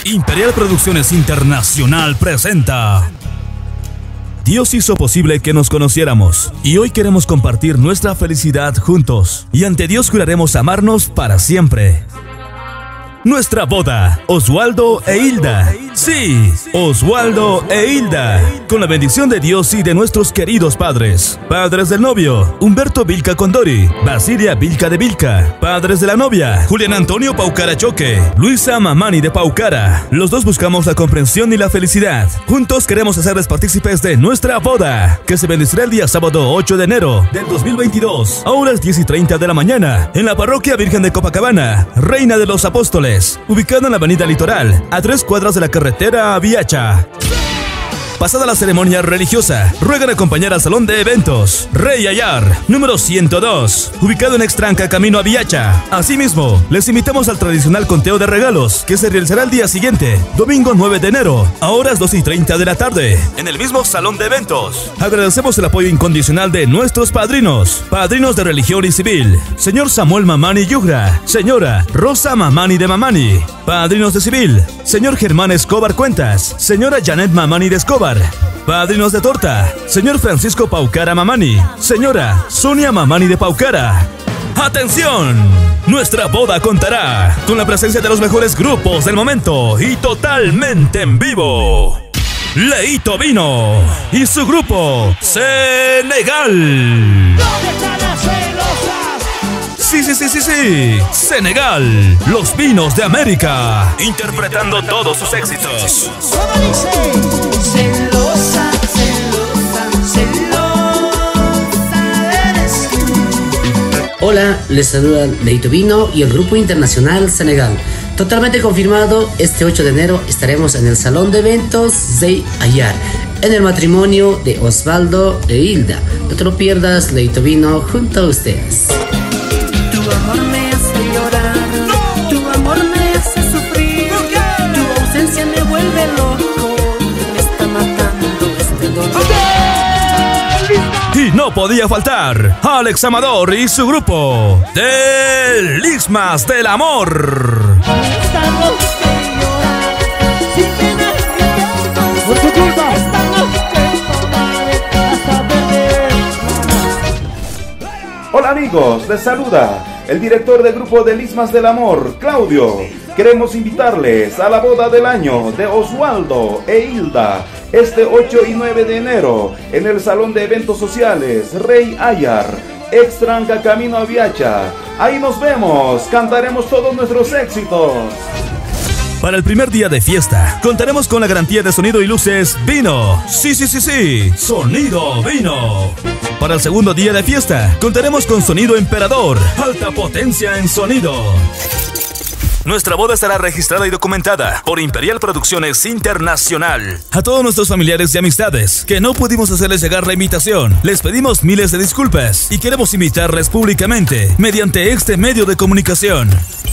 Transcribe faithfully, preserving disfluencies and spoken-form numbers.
Imperial Producciones Internacional presenta. Dios hizo posible que nos conociéramos y hoy queremos compartir nuestra felicidad juntos y ante Dios juraremos amarnos para siempre. Nuestra boda, Oswaldo e Hilda. Sí, Oswaldo e Hilda. Con la bendición de Dios y de nuestros queridos padres. Padres del novio, Humberto Vilca Condori, Basilia Vilca de Vilca. Padres de la novia, Julián Antonio Paucara Choque, Luisa Mamani de Paucara. Los dos buscamos la comprensión y la felicidad. Juntos queremos hacerles partícipes de nuestra boda, que se bendecirá el día sábado ocho de enero del dos mil veintidós, a horas diez y treinta de la mañana, en la Parroquia Virgen de Copacabana, Reina de los Apóstoles, ubicada en la avenida Litoral, a tres cuadras de la carretera a Viacha. Pasada la ceremonia religiosa, ruegan acompañar al salón de eventos Rey Ayar, número ciento dos, ubicado en Extranca, camino a Viacha. Asimismo, les invitamos al tradicional conteo de regalos, que se realizará el día siguiente, domingo nueve de enero, a horas doce y treinta de la tarde, en el mismo salón de eventos. Agradecemos el apoyo incondicional de nuestros padrinos, padrinos de religión y civil, señor Samuel Mamani Yugra, señora Rosa Mamani de Mamani, padrinos de civil, señor Germán Escobar Cuentas, señora Janet Mamani de Escobar, padrinos de torta, señor Francisco Paucara Mamani, señora Sonia Mamani de Paucara. ¡Atención! Nuestra boda contará con la presencia de los mejores grupos del momento y totalmente en vivo. Leito Vino y su grupo Senegal. ¿Dónde están las celosas? Sí, sí, sí, sí, sí. Senegal, los vinos de América, interpretando todos sus éxitos. ¿Cómo dice? Celosa, celosa, celosa eres tú. Hola, les saluda Leito Vino y el Grupo Internacional Senegal. Totalmente confirmado, este ocho de enero estaremos en el Salón de Eventos Rey Ayar, en el matrimonio de Oswaldo e Hilda. No te lo pierdas, Leito Vino junto a ustedes. Tu amor me hace llorar, no. Tu amor me hace sufrir, tu ausencia me vuelve loco, me está matando este dolor. Y no podía faltar Alex Amador y su grupo Delismas del Amor. Esta noche llorar, sin pena ni llanto. Por tu culpa. Esta noche tomaré hasta perder. Hola amigos, les saluda el director del grupo Delismas del Amor, Claudio. Queremos invitarles a la boda del año de Oswaldo e Hilda, este ocho y nueve de enero, en el Salón de Eventos Sociales Rey Ayar, Extranca, camino a Viacha. Ahí nos vemos, cantaremos todos nuestros éxitos. Para el primer día de fiesta, contaremos con la garantía de sonido y luces Vino. Sí, sí, sí, sí, sonido Vino. Para el segundo día de fiesta, contaremos con sonido Emperador, alta potencia en sonido. Nuestra boda estará registrada y documentada por Imperial Producciones Internacional. A todos nuestros familiares y amistades que no pudimos hacerles llegar la invitación, les pedimos miles de disculpas y queremos invitarles públicamente mediante este medio de comunicación.